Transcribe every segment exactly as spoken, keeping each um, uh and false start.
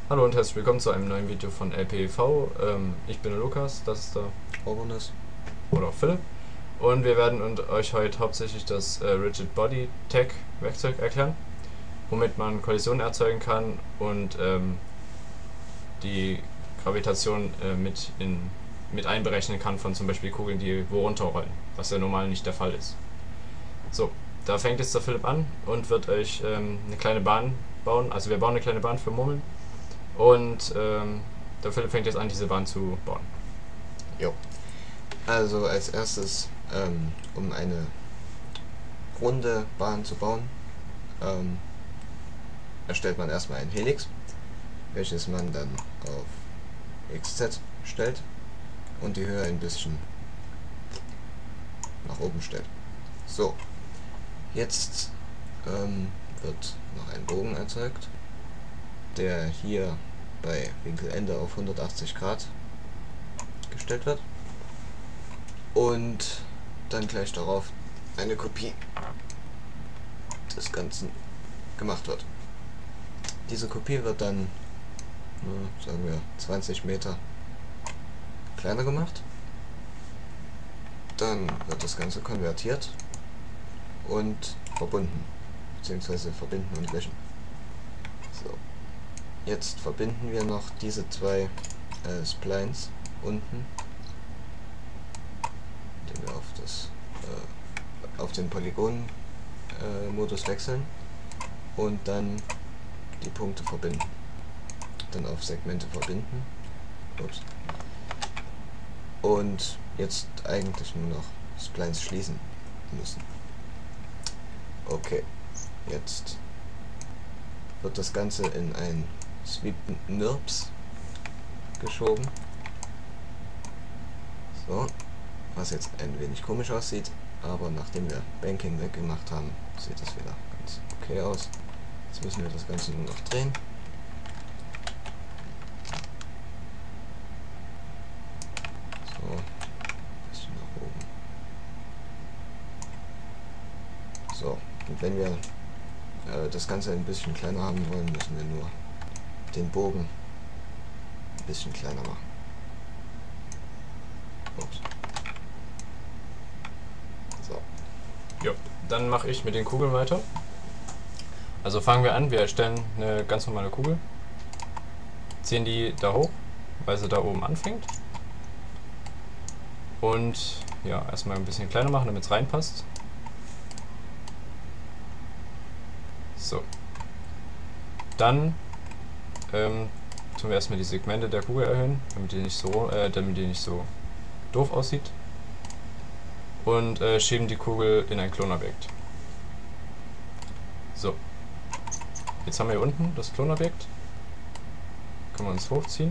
Hallo und herzlich willkommen zu einem neuen Video von L P E V. Ähm, ich bin der Lukas, das ist der Obernis. oder auch Philipp. Und wir werden und euch heute hauptsächlich das äh, Rigid Body Tag Werkzeug erklären, womit man Kollisionen erzeugen kann und ähm, die Gravitation äh, mit, in, mit einberechnen kann von zum Beispiel Kugeln, die wo runterrollen, was ja normal nicht der Fall ist. So, da fängt jetzt der Philipp an und wird euch ähm, eine kleine Bahn bauen. Also wir bauen eine kleine Bahn für Murmeln. Und ähm, der Philipp fängt jetzt an, diese Bahn zu bauen. Jo. Also als erstes, ähm, um eine runde Bahn zu bauen, ähm, erstellt man erstmal ein Helix, welches man dann auf X Z stellt und die Höhe ein bisschen nach oben stellt. So, jetzt ähm, wird noch ein Bogen erzeugt, der hier bei Winkelende auf hundertachtzig Grad gestellt wird und dann gleich darauf eine Kopie des Ganzen gemacht wird. Diese Kopie wird dann, na, sagen wir, zwanzig Meter kleiner gemacht. Dann wird das Ganze konvertiert und verbunden, beziehungsweise verbinden und löschen. So. Jetzt verbinden wir noch diese zwei äh, Splines unten, indem wir auf, das, äh, auf den Polygon-Modus äh, wechseln und dann die Punkte verbinden. Dann auf Segmente verbinden. Ups. Und jetzt eigentlich nur noch Splines schließen müssen. Okay, jetzt wird das Ganze in ein Sweep Nirps geschoben. So, was jetzt ein wenig komisch aussieht, aber nachdem wir Banking weggemacht haben, sieht das wieder ganz okay aus. Jetzt müssen wir das Ganze nur noch drehen. So, ein bisschen nach oben. So, und wenn wir äh, das Ganze ein bisschen kleiner haben wollen, müssen wir nur den Bogen ein bisschen kleiner machen. Ups. So. Jo, dann mache ich mit den Kugeln weiter. Also fangen wir an, wir erstellen eine ganz normale Kugel, ziehen die da hoch, weil sie da oben anfängt. Und ja, erstmal ein bisschen kleiner machen, damit es reinpasst. So. Dann ähm, tun wir erstmal die Segmente der Kugel erhöhen, damit die nicht so, äh, damit die nicht so doof aussieht. Und äh, schieben die Kugel in ein Klonobjekt. So. Jetzt haben wir hier unten das Klonobjekt. Können wir uns hochziehen.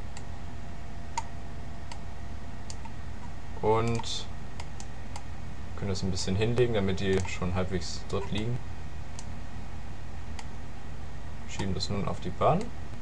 Und können das ein bisschen hinlegen, damit die schon halbwegs dort liegen. Schieben das nun auf die Bahn.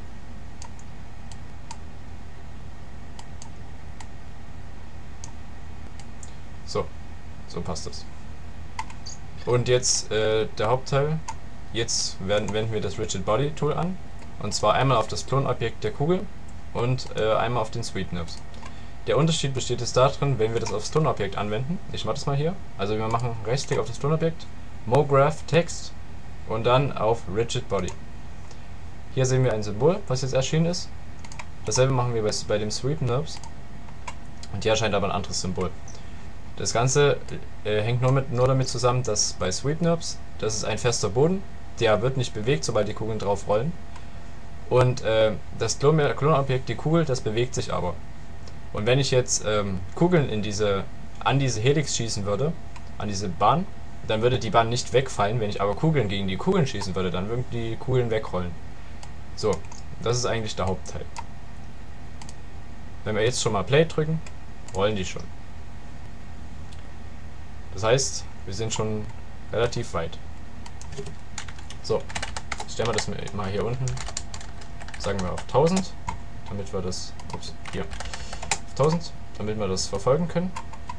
So, so passt das. Und jetzt äh, der Hauptteil. Jetzt werden, wenden wir das Rigid Body Tool an. Und zwar einmal auf das Klonobjekt der Kugel und äh, einmal auf den Sweep Nirps. Der Unterschied besteht jetzt darin, wenn wir das aufs Klonobjekt anwenden. Ich mache das mal hier. Also wir machen Rechtsklick auf das Klonobjekt, MoGraph Text und dann auf Rigid Body. Hier sehen wir ein Symbol, was jetzt erschienen ist. Dasselbe machen wir bei, bei dem Sweep Nirps. Und hier erscheint aber ein anderes Symbol. Das Ganze äh, hängt nur, mit, nur damit zusammen, dass bei Sweep Nirps, das ist ein fester Boden, der wird nicht bewegt, sobald die Kugeln drauf rollen. Und äh, das Klonobjekt, die Kugel, das bewegt sich aber. Und wenn ich jetzt ähm, Kugeln in diese, an diese Helix schießen würde, an diese Bahn, dann würde die Bahn nicht wegfallen. Wenn ich aber Kugeln gegen die Kugeln schießen würde, dann würden die Kugeln wegrollen. So, das ist eigentlich der Hauptteil. Wenn wir jetzt schon mal Play drücken, rollen die schon. Das heißt, wir sind schon relativ weit. So, stellen wir das mal hier unten, sagen wir auf tausend, damit wir das, ups, hier, auf tausend, damit wir das verfolgen können.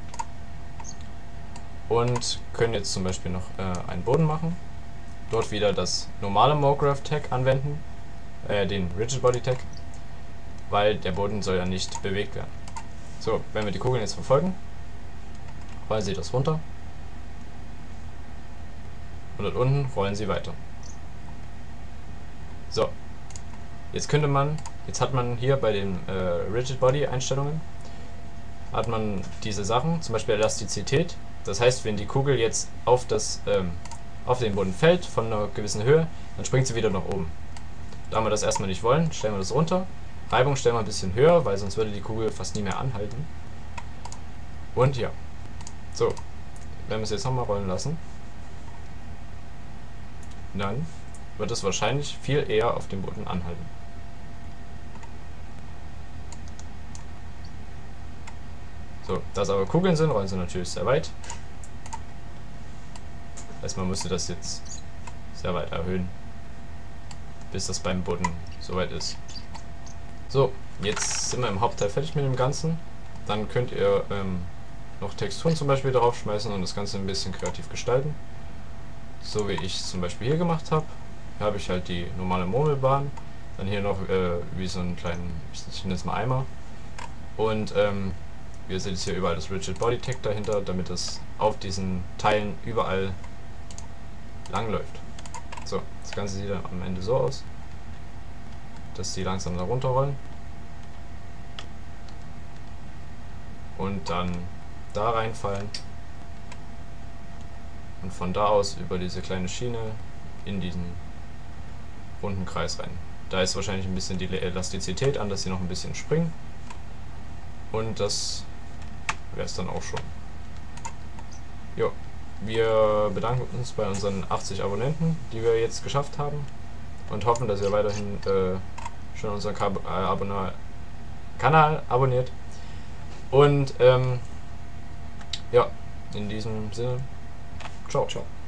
Und können jetzt zum Beispiel noch äh, einen Boden machen. Dort wieder das normale MoGraph Tag anwenden. äh, den Rigid Body Tag, weil der Boden soll ja nicht bewegt werden. So, wenn wir die Kugeln jetzt verfolgen, rollen sie das runter und dort unten rollen sie weiter. So, jetzt könnte man, jetzt hat man hier bei den äh, Rigid Body Einstellungen, hat man diese Sachen, zum Beispiel Elastizität. Das heißt, wenn die Kugel jetzt auf, das, ähm, auf den Boden fällt, von einer gewissen Höhe, dann springt sie wieder nach oben. Da wir das erstmal nicht wollen, stellen wir das runter. Reibung stellen wir ein bisschen höher, weil sonst würde die Kugel fast nie mehr anhalten. Und ja. So, wenn wir es jetzt nochmal rollen lassen, dann wird es wahrscheinlich viel eher auf dem Boden anhalten. So, da es aber Kugeln sind, rollen sie natürlich sehr weit. Das heißt, man müsste das jetzt sehr weit erhöhen, bis das beim Boden soweit ist. So, jetzt sind wir im Hauptteil fertig mit dem Ganzen. Dann könnt ihr ähm, noch Texturen zum Beispiel drauf schmeißen und das Ganze ein bisschen kreativ gestalten. So wie ich es zum Beispiel hier gemacht habe. Hier habe ich halt die normale Murmelbahn. Dann hier noch äh, wie so einen kleinen, ich nenne es mal Eimer. Und ähm, ihr seht jetzt hier überall das Rigid Body Tag dahinter, damit es auf diesen Teilen überall lang läuft. So, das Ganze sieht dann am Ende so aus, dass die langsam da runterrollen und dann da reinfallen und von da aus über diese kleine Schiene in diesen runden Kreis rein. Da ist wahrscheinlich ein bisschen die Elastizität an, dass sie noch ein bisschen springen, und das wäre es dann auch schon. Jo, wir bedanken uns bei unseren achtzig Abonnenten, die wir jetzt geschafft haben, und hoffen, dass ihr weiterhin äh, schon unseren Ka äh, Abonne Kanal abonniert. Und ähm, ja, in diesem Sinne, ciao. Ciao.